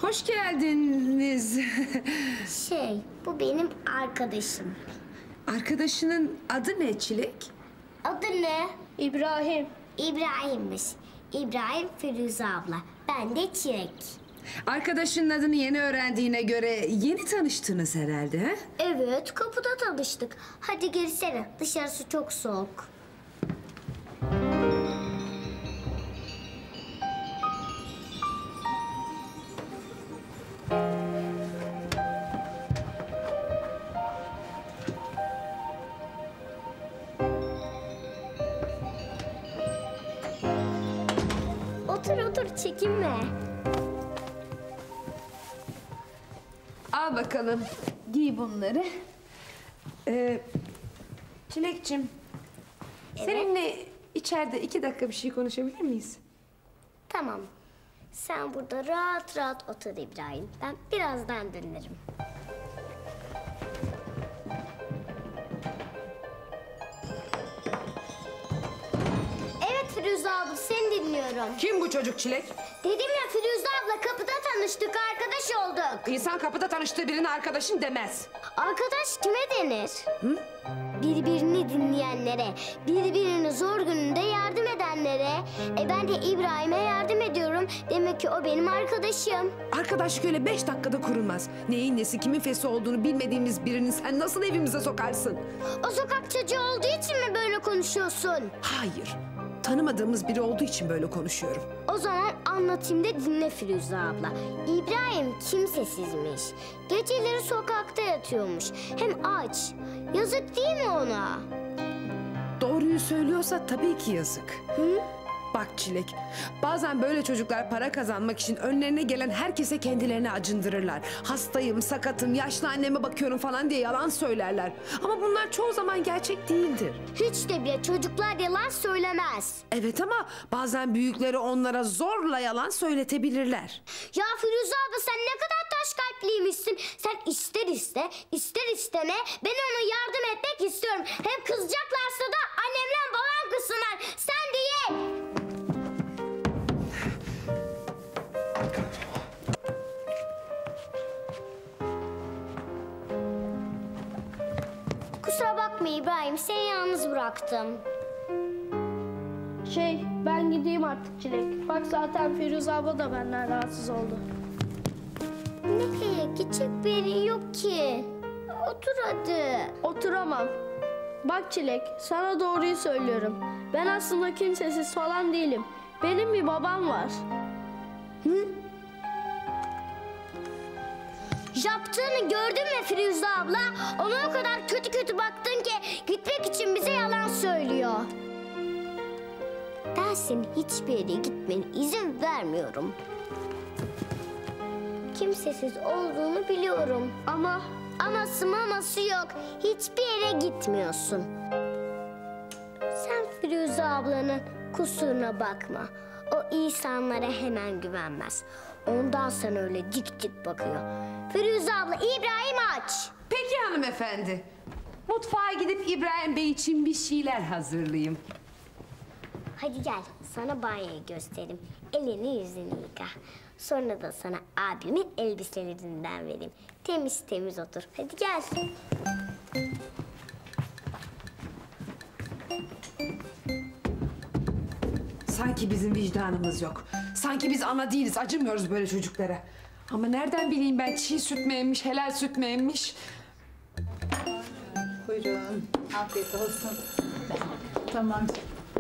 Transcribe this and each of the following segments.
Hoş geldiniz. Bu benim arkadaşım. Arkadaşının adı ne Çilek? Adı ne? İbrahim. İbrahim'miş. İbrahim Firuze abla. Ben de Çilek. Arkadaşının adını yeni öğrendiğine göre yeni tanıştınız herhalde, ha? Evet, kapıda tanıştık. Hadi girsene, dışarısı çok soğuk. Otur otur, çekinme. Al bakalım. Giy bunları. Çilekçim. Seninle içeride 2 dakika bir şey konuşabilir miyiz? Tamam. Sen burada rahat rahat otur İbrahim. Ben birazdan dönerim. Evet Firuze abla, seni dinliyorum. Kim bu çocuk Çilek? Dedim ya Firuze abla, kapıda tanıştık, arkadaş olduk. İnsan kapıda tanıştığı birine arkadaşın demez. Arkadaş kime denir? Hı? Birbirini dinleyenlere, birbirini zor gününde yardım edenlere. Ben de İbrahim'e yardım ediyorum. Demek ki o benim arkadaşım. Arkadaşlık öyle 5 dakikada kurulmaz. Neyin nesi, kimin fesi olduğunu bilmediğimiz birini sen nasıl evimize sokarsın? O sokak çocuğu olduğu için mi böyle konuşuyorsun? Hayır. Tanımadığımız biri olduğu için böyle konuşuyorum. O zaman anlatayım da dinle Firuze abla. İbrahim kimsesizmiş. Geceleri sokakta yatıyormuş. Hem aç. Yazık değil mi ona? Doğruyu söylüyorsa tabii ki yazık. Hı? Bak Çilek, bazen böyle çocuklar para kazanmak için önlerine gelen herkese kendilerini acındırırlar. Hastayım, sakatım, yaşlı anneme bakıyorum falan diye yalan söylerler. Ama bunlar çoğu zaman gerçek değildir. Hiç de bile çocuklar yalan söylemez. Evet ama bazen büyükleri onlara zorla yalan söyletebilirler. Ya Firuze abla, sen ne kadar taş kalpliymişsin. Sen ister iste, ister isteme ben ona yardım etmek istiyorum. Hem kızacaklarsa da annemle babam kızsınlar. Sen değil. Kusura bakma İbrahim, seni yalnız bıraktım. Ben gideyim artık Çilek. Bak zaten Firuze abla da benden rahatsız oldu. Nereye? Gidecek bir yerin yok ki. Otur hadi. Oturamam. Bak Çilek, sana doğruyu söylüyorum. Ben aslında kimsesiz falan değilim. Benim bir babam var. Yaptığını gördün mü Firuze abla? Ona o kadar kötü kötü baktın ki gitmek için bize yalan söylüyor. Dersin hiçbir yere gitmene izin vermiyorum. Kimsesiz olduğunu biliyorum. Ama Aması yok. Hiçbir yere gitmiyorsun. Sen Firuze ablanın kusuruna bakma. O insanlara hemen güvenmez. Ondan sana öyle dik dik bakıyor. Firuze abla, İbrahim aç. Peki hanımefendi. Mutfağa gidip İbrahim Bey için bir şeyler hazırlayayım. Hadi gel, sana banyoyu göstereyim. Elini yüzünü yıka. Sonra da sana abimin elbiselerinden vereyim. Temiz temiz otur. Hadi gel. Sanki bizim vicdanımız yok. Sanki biz ana değiliz, acımıyoruz böyle çocuklara. Ama nereden bileyim ben çiğ süt mü emmiş, helal süt mü emmiş? Buyurun. Afiyet olsun. Tamam.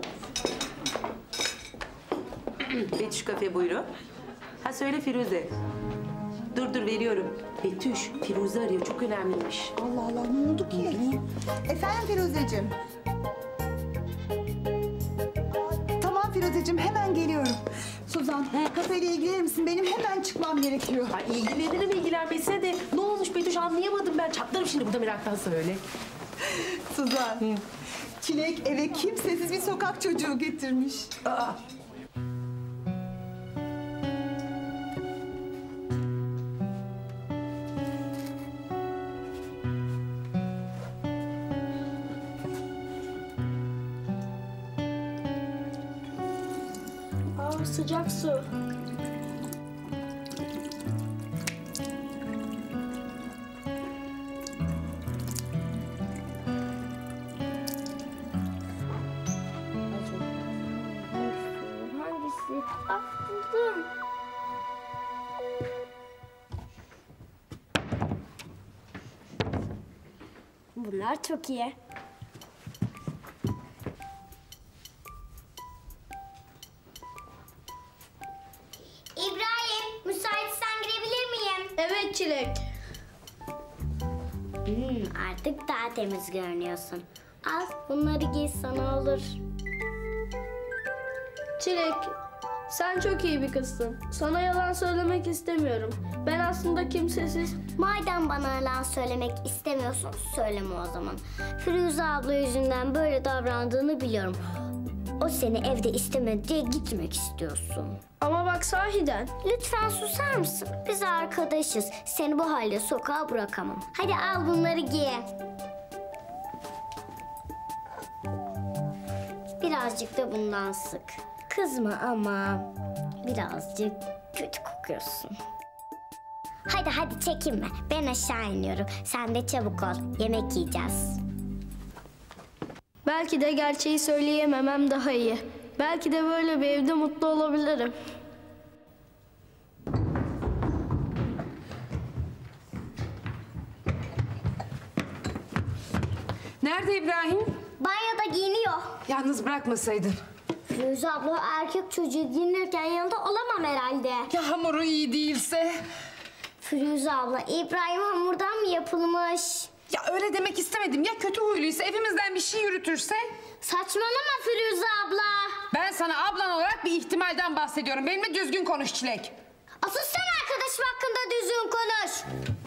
Betüş kafe buyurun. Ha söyle Firuze. Dur veriyorum. Betüş, Firuze arıyor. Çok önemliymiş. Allah Allah, ne oldu ki? Efendim Firuzeciğim. Tamam Firuzeciğim, hemen geliyorum. Suzan, kafeyle ilgilenir misin? Benim hemen çıkmam gerekiyor. Ay ilgilenirim ilgilenmesine de ne olmuş Betüş anlayamadım ben. Çatlarım şimdi burada meraktan söyle. Suzan, Çilek eve kimsesiz bir sokak çocuğu getirmiş. Aa. sıcak su. Bunlar çok iyi. İbrahim, müsaitsen girebilir miyim? Evet Çilek. Artık daha temiz görünüyorsun. Al, bunları giy, sana olur. Çilek, sen çok iyi bir kızsın. Sana yalan söylemek istemiyorum. Ben aslında kimsesiz... Madem bana yalan söylemek istemiyorsun, söyleme o zaman. Firuze abla yüzünden böyle davrandığını biliyorum. O seni evde istemedi diye gitmek istiyorsun. Ama bak sahiden. Lütfen susar mısın? Biz arkadaşız. Seni bu halde sokağa bırakamam. Hadi al bunları giy. Birazcık da bundan sık. Kızma ama birazcık kötü kokuyorsun. Hadi çekinme. Ben aşağı iniyorum. Sen de çabuk ol. Yemek yiyeceğiz. Belki de gerçeği söyleyememem daha iyi. Belki de böyle bir evde mutlu olabilirim. Nerede İbrahim? Banyoda giyiniyor. Yalnız bırakmasaydın. Firuze abla o erkek çocuğu giyinirken yanında olamam herhalde. Ya hamuru iyi değilse? Firuze abla, İbrahim hamurdan mı yapılmış? Ya öyle demek istemedim. Ya kötü huyluysa, evimizden bir şey yürütürse? Saçmalama Firuze abla. Ben sana ablan olarak bir ihtimalden bahsediyorum. Benimle düzgün konuş Çilek. Asıl sen arkadaşım hakkında düzgün konuş.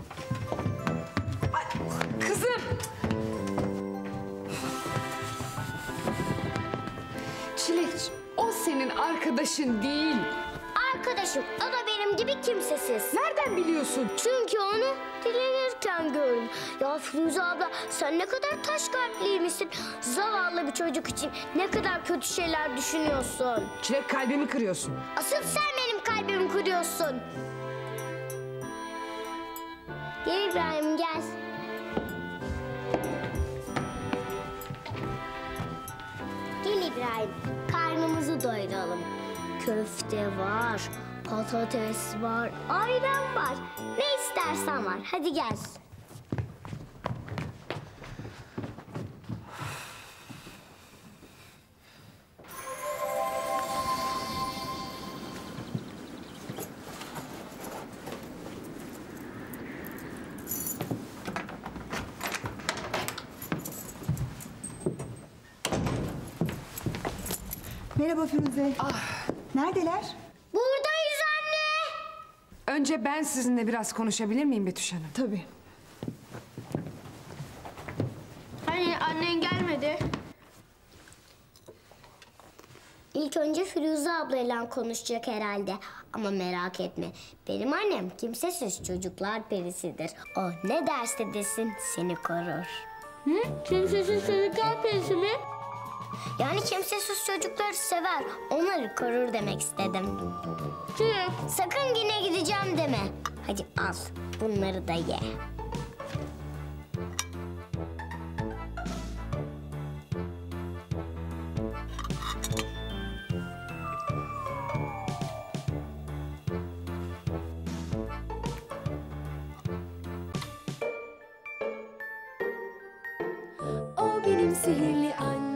Ay, kızım. Çilek, o senin arkadaşın değil. Arkadaşım, o da benim gibi kimsesiz. Nereden biliyorsun? Çünkü onu dilenirken gördüm. Ya Firuze abla, sen ne kadar taş kalpliymişsin. Zavallı bir çocuk için ne kadar kötü şeyler düşünüyorsun. Çilek, kalbimi kırıyorsun. Asıl sen benim kalbimi kırıyorsun. Gel İbrahim, gel. Gel İbrahim, karnımızı doyuralım. Köfte var, patates var, ayran var. Ne istersen var. Hadi gel. Merhaba Firuze. Neredeler? Buradayız anne. Önce ben sizinle biraz konuşabilir miyim Betüş Hanım? Tabii. Hani annen gelmedi. İlk önce Firuze ablayla konuşacak herhalde. Ama merak etme. Benim annem kimsesiz çocuklar perisidir. O ne derse desin seni korur. Hı? Kimsesiz çocuklar perisi mi? Yani kimsesiz çocukları sever. Onları korur demek istedim. Çilek. Sakın yine gideceğim deme. Hadi al. Bunları da ye. O benim sihirli annem.